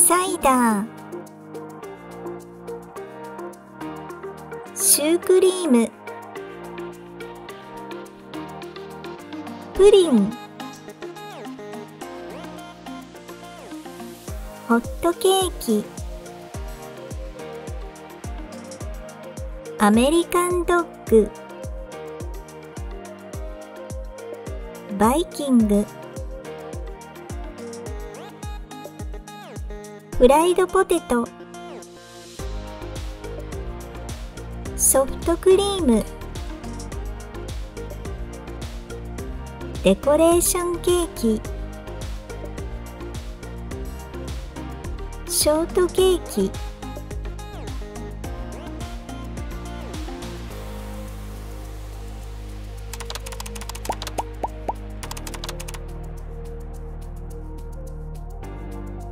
サイダー、シュークリーム、プリン、ホットケーキ、アメリカンドッグ、バイキング、フライドポテト、ソフトクリーム、デコレーションケーキ、ショートケーキ。